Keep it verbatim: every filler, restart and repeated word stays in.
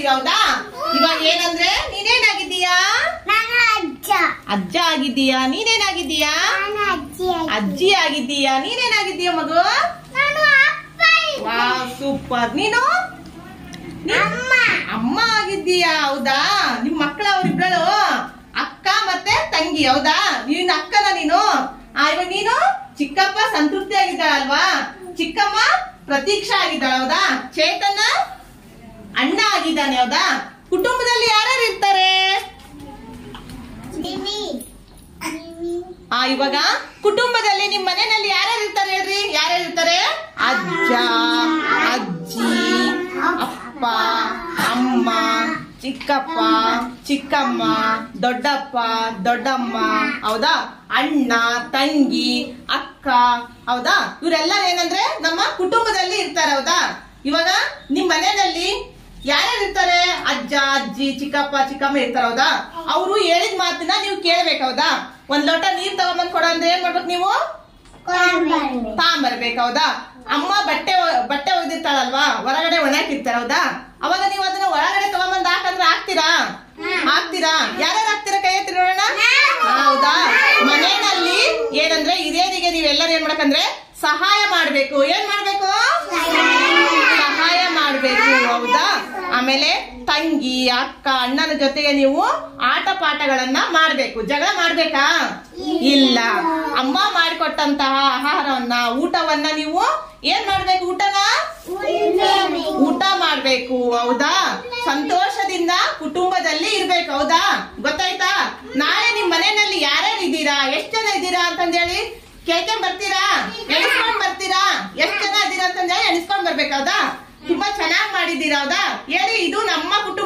ಈಗ ಹೌದಾ? ಇವಾಗ ಏನಂದ್ರೆ ನೀನೇನಾಗಿದ್ದೀಯಾ? ಅಜ್ಜ ಆಗಿದ್ದೀಯಾ? ನೀನೇನಾಗಿದ್ದೀಯಾ? ಅಜ್ಜಿ ಆಗಿದ್ದೀಯಾ? ನೀನೇನಾಗಿದ್ದೀಯ ಮಗು? Wow super. ನೀನು ಅಮ್ಮ ಆಗಿದ್ದೀಯಾ? ಹೌದಾ? ನಿಮ್ ಮಕ್ಕಳ ಅವ್ರಿಬ್ಳು ಅಕ್ಕ ಮತ್ತೆ ತಂಗಿ ಹೌದಾ? ನೀನ್ ಅಕ್ಕನ ನೀನು? ಇವಾಗ ನೀನು ಚಿಕ್ಕಪ್ಪ ಸಂತೃಪ್ತಿ ಆಗಿದ್ದಾಳಲ್ವಾ? ಚಿಕ್ಕಮ್ಮ ಪ್ರತೀಕ್ಷಾ ಆಗಿದ್ದಾಳ ಹೌದಾ? ಚೇತನ ಅಣ್ಣ ಆಗಿದ್ದಾನೆ ಹೌದಾ? ಕುಟುಂಬದಲ್ಲಿ ಯಾರ್ಯಾರು ಇರ್ತಾರೆ? ಆ ಇವಾಗ ಕುಟುಂಬದಲ್ಲಿ ನಿಮ್ ಮನೆಯಲ್ಲಿ ಯಾರ್ಯಾರು ಇರ್ತಾರೆ ಹೇಳ್ರಿ? ಯಾರ್ಯಾರು ಇರ್ತಾರೆ? ಅಜ್ಜ, ಅಜ್ಜಿ, ಅಪ್ಪ, ಅಮ್ಮ, ಚಿಕ್ಕಪ್ಪ, ಚಿಕ್ಕಮ್ಮ, ದೊಡ್ಡಪ್ಪ, ದೊಡ್ಡಮ್ಮ ಹೌದಾ? ಅಣ್ಣ, ತಂಗಿ, ಅಕ್ಕ ಹೌದಾ? ಇವರೆಲ್ಲ ಏನಂದ್ರೆ ನಮ್ಮ ಕುಟುಂಬದಲ್ಲಿ ಇರ್ತಾರೆ ಹೌದಾ? ಇವಾಗ ನಿಮ್ ಮನೆಯಲ್ಲಿ ಯಾರ್ಯಾರು ಇರ್ತಾರೆ? ಅಜ್ಜ, ಅಜ್ಜಿ, ಚಿಕ್ಕಪ್ಪ, ಚಿಕ್ಕಮ್ಮ ಇರ್ತಾರ ಹೌದಾ? ಅವ್ರು ಹೇಳಿದ ಮಾತನ್ನ ನೀವು ಕೇಳ್ಬೇಕು ಹೌದಾ? ಒಂದ್ ಲೋಟ ನೀರ್ ತಗೊಂಬಂದ್ ಕೊಡ ಅಂದ್ರೆ ಏನ್ ಮಾಡ್ಬೇಕು ನೀವು? ತಾಂಬರ್ಬೇಕು ಹೌದಾ? ಅಮ್ಮ ಬಟ್ಟೆ ಬಟ್ಟೆ ಒಗ್ದಿರ್ತಾಳಲ್ವಾ? ಹೊರಗಡೆ ಒಣಾಕಿರ್ತಾರ ಹೌದಾ? ಅವಾಗ ನೀವು ಅದನ್ನ ಒಳಗಡೆ ತಗೊಂಬಂದ್ ಹಾಕಂದ್ರೆ ಹಾಕ್ತೀರಾ? ಹಾಕ್ತೀರಾ? ಯಾರ್ಯಾರು ಹಾಕ್ತೀರಾ? ಕೈ ಎತ್ತಿ ನೋಡೋಣ. ಹೌದಾ? ಮನೆಯಲ್ಲಿ ಏನಂದ್ರೆ ಹಿರಿಯರಿಗೆ ನೀವೆಲ್ಲರೂ ಏನ್ ಮಾಡ್ಬೇಕಂದ್ರೆ ಸಹಾಯ ಮಾಡ್ಬೇಕು. ಏನ್ ಮಾಡ್ಬೇಕು? ಸಹಾಯ ಮಾಡ್ಬೇಕು ಹೌದಾ? ಆಮೇಲೆ ತಂಗಿ, ಅಕ್ಕ, ಅಣ್ಣನ ಜೊತೆಗೆ ನೀವು ಆಟ ಪಾಠಗಳನ್ನ ಮಾಡ್ಬೇಕು. ಜಗಳ ಮಾಡ್ಬೇಕಾ? ಇಲ್ಲ. ಅಮ್ಮ ಮಾಡಿಕೊಟ್ಟಂತಹ ಆಹಾರವನ್ನ ಊಟವನ್ನ ನೀವು ಏನ್ ಮಾಡ್ಬೇಕು? ಊಟನ ಊಟ ಮಾಡ್ಬೇಕು ಹೌದಾ? ಸಂತೋಷದಿಂದ ಕುಟುಂಬದಲ್ಲಿ ಇರ್ಬೇಕು ಹೌದಾ? ಗೊತ್ತಾಯ್ತಾ? ನಾಳೆ ನಿಮ್ ಮನೆಯಲ್ಲಿ ಯಾರ್ಯಾರು ಇದ್ದೀರಾ? ಎಷ್ಟ್ ಜನ ಇದ್ದೀರಾ ಅಂತಂದೇಳಿ ಕೇಳ್ಕೊಂಡ್ ಬರ್ತೀರಾ? ಎಣಿಸ್ಕೊಂಡ್ ಬರ್ತೀರಾ? ಎಷ್ಟ್ ಜನ ಇದ್ದೀರಾ ಅಂತಂದೇಳಿ ಎಣಿಸ್ಕೊಂಡ್ ಬರ್ಬೇಕು ಹೌದಾ? ತುಂಬಾ ಚೆನ್ನಾಗಿ ಮಾಡಿದ್ದೀರಾ ಹೌದಾ? ಹೇಳಿ ಇದು ನಮ್ಮ ಕುಟುಂಬ.